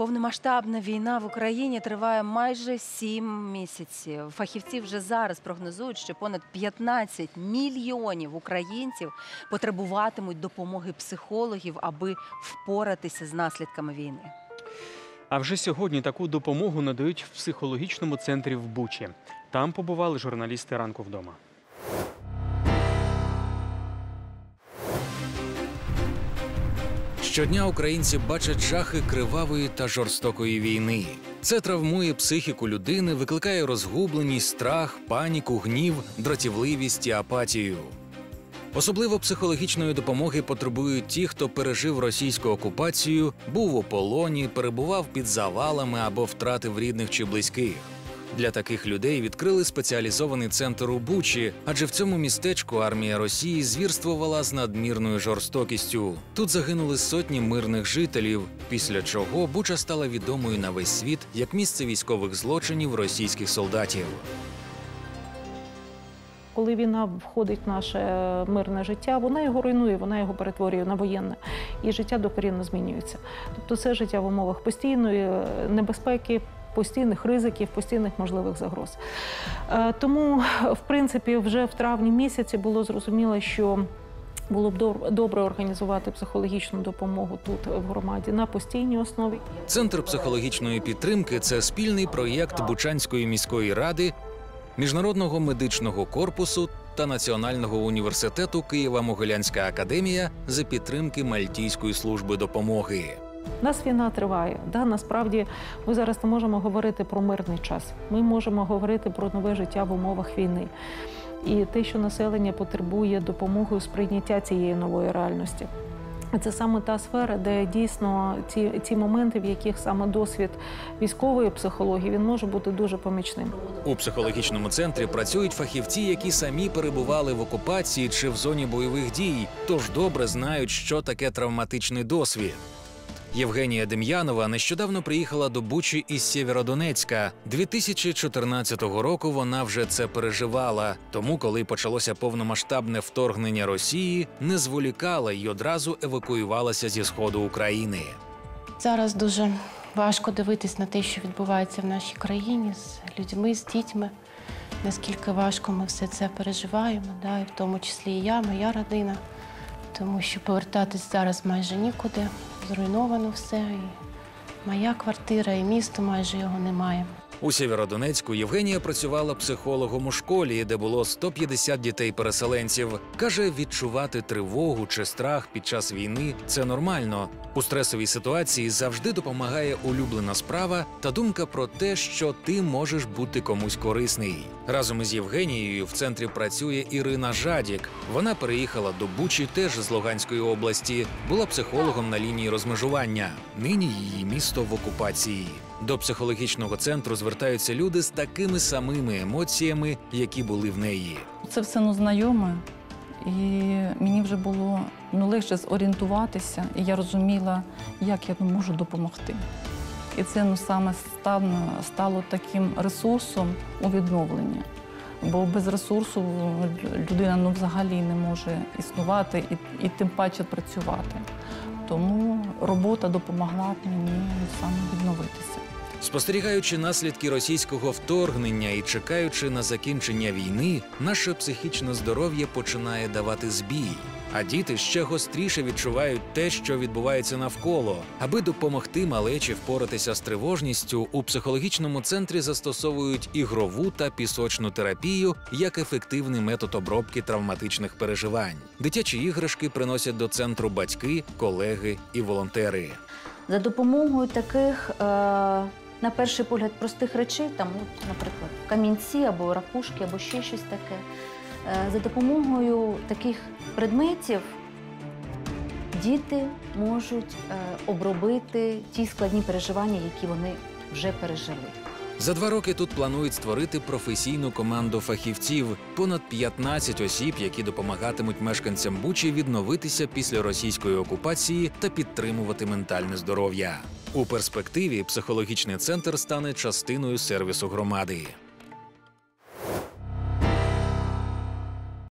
Повномасштабна війна в Україні триває майже 7 місяців. Фахівці вже зараз прогнозують, що понад 15 мільйонів українців потребуватимуть допомоги психологів, аби впоратися з наслідками війни. А вже сьогодні таку допомогу надають в психологічному центрі в Бучі. Там побували журналісти «Ранку вдома». Щодня українці бачать жахи кривавої та жорстокої війни. Це травмує психіку людини, викликає розгубленість, страх, паніку, гнів, дратівливість і апатію. Особливо психологічної допомоги потребують ті, хто пережив російську окупацію, був у полоні, перебував під завалами або втратив рідних чи близьких. Для таких людей відкрили спеціалізований центр у Бучі, адже в цьому містечку армія Росії звірствувала з надмірною жорстокістю. Тут загинули сотні мирних жителів, після чого Буча стала відомою на весь світ як місце військових злочинів російських солдатів. Коли війна входить в наше мирне життя, вона його руйнує, вона його перетворює на воєнне. І життя докорінно змінюється. Тобто це життя в умовах постійної небезпеки, постійних ризиків, постійних можливих загроз. Тому, в принципі, вже в травні місяці було зрозуміло, що було б добре організувати психологічну допомогу тут, в громаді, на постійній основі. Центр психологічної підтримки – це спільний проєкт Бучанської міської ради, Міжнародного медичного корпусу та Національного університету Києво-Могилянська академія за підтримки Мальтійської служби допомоги. У нас війна триває. Насправді, ми зараз не можемо говорити про мирний час. Ми можемо говорити про нове життя в умовах війни. І те, що населення потребує допомоги у сприйняття цієї нової реальності. Це саме та сфера, де дійсно ті моменти, в яких саме досвід військової психології, він може бути дуже помічним. У психологічному центрі працюють фахівці, які самі перебували в окупації чи в зоні бойових дій, тож добре знають, що таке травматичний досвід. Євгенія Дем'янова нещодавно приїхала до Бучі із Сєвєродонецька. 2014 року вона вже це переживала. Тому, коли почалося повномасштабне вторгнення Росії, не зволікала й одразу евакуювалася зі сходу України. Зараз дуже важко дивитись на те, що відбувається в нашій країні з людьми, з дітьми. Наскільки важко ми все це переживаємо, і в тому числі і я, моя родина. Тому що повертатись зараз майже нікуди, зруйновано все, і моя квартира, і місто майже його немає. У Сєвєродонецьку Євгенія працювала психологом у школі, де було 150 дітей-переселенців. Каже, відчувати тривогу чи страх під час війни – це нормально. У стресовій ситуації завжди допомагає улюблена справа та думка про те, що ти можеш бути комусь корисний. Разом із Євгенією в центрі працює Ірина Жадік. Вона переїхала до Бучі теж з Луганської області, була психологом на лінії розмежування. Нині її місто в окупації. До психологічного центру звертаються люди з такими самими емоціями, які були в неї. Це все знайоме, і мені вже було легше зорієнтуватися, і я розуміла, як я можу допомогти. І це саме стало таким ресурсом у відновленні. Бо без ресурсу людина взагалі не може існувати і тим паче працювати. Тому робота допомогла мені саме відновитися. Спостерігаючи наслідки російського вторгнення і чекаючи на закінчення війни, наше психічне здоров'я починає давати збій. А діти ще гостріше відчувають те, що відбувається навколо. Аби допомогти малечі впоратися з тривожністю, у психологічному центрі застосовують ігрову та пісочну терапію як ефективний метод обробки травматичних переживань. Дитячі іграшки приносять до центру батьки, колеги і волонтери. За допомогою таких, на перший погляд, простих речей, наприклад, камінці або ракушки, або ще щось таке, за допомогою таких предметів діти можуть обробити ті складні переживання, які вони вже пережили. За 2 роки тут планують створити професійну команду фахівців. Понад 15 осіб, які допомагатимуть мешканцям Бучі відновитися після російської окупації та підтримувати ментальне здоров'я. У перспективі психологічний центр стане частиною сервісу громади.